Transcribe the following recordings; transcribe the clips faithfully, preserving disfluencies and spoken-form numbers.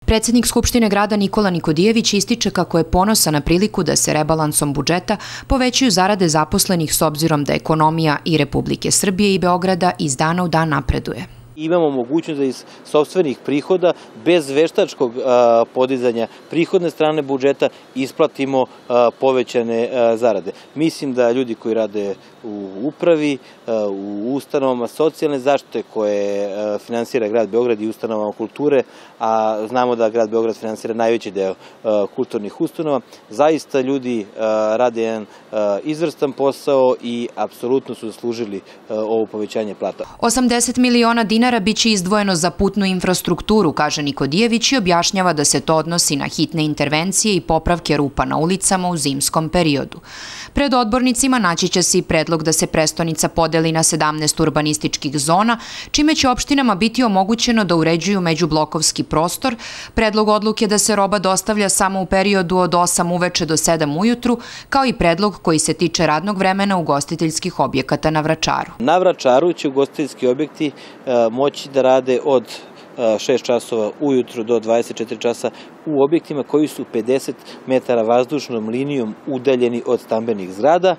Predsednik Skupštine grada Nikola Nikodijević ističe kako je ponosan na priliku da se rebalansom budžeta povećaju zarade zaposlenih s obzirom da ekonomija i Republike Srbije i Beograda iz dana u dan napreduje. Imamo mogućnost da iz sopstvenih prihoda, bez veštačkog podizanja prihodne strane budžeta, isplatimo povećane zarade. Mislim da ljudi koji rade u upravi, u ustanovama socijalne zaštite koje finansira grad Beograd i ustanovama kulture, a znamo da grad Beograd finansira najveći deo kulturnih ustanova, zaista ljudi rade jedan izvrstan posao i apsolutno su zaslužili ovo povećanje plata. osamdeset miliona dinara biće izdvojeno za putnu infrastrukturu, kaže Nikodijević i objašnjava da se to odnosi na hitne intervencije i popravke rupa na ulicama u zimskom periodu. Pred odbornicima naći će se i predlog da se prestonica podeli na sedamnaest urbanističkih zona, čime će opštinama biti omogućeno da uređuju međublokovski prostor, predlog odluke da se roba dostavlja samo u periodu od osam uveče do sedam ujutru, kao i predlog koji se tiče radnog vremena ugostiteljskih objekata na Vračaru. Na Vračaru će ugostiteljski objekti moći da rade od šest časova ujutru do dvadeset četiri časa u objektima koji su pedeset metara vazdušnom linijom udaljeni od stambenih zgrada,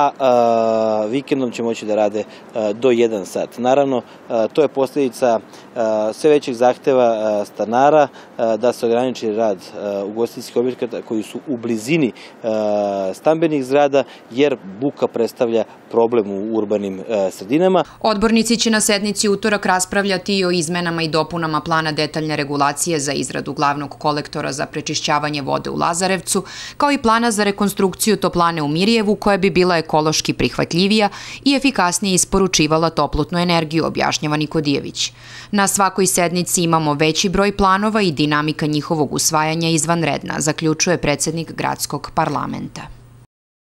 a vikendom će moći da rade do jedan sat. Naravno, to je posljedica sve većih zahteva stanara da se ograniči rad ugostiteljskih objekata koji su u blizini stambenih zgrada, jer buka predstavlja problem u urbanim sredinama. Odbornici će na sednici utorak raspravljati i o izmenama i dopunama plana detaljne regulacije za izradu glavnog kolektora za prečišćavanje vode u Lazarevcu, kao i plana za rekonstrukciju toplane u Mirjevu, koja bi bila ekološki prihvatljivija i efikasnije isporučivala toplotnu energiju, objašnjava Nikodijević. Na svakoj sednici imamo veći broj planova i dinamika njihovog usvajanja izvanredna, zaključuje predsednik gradskog parlamenta.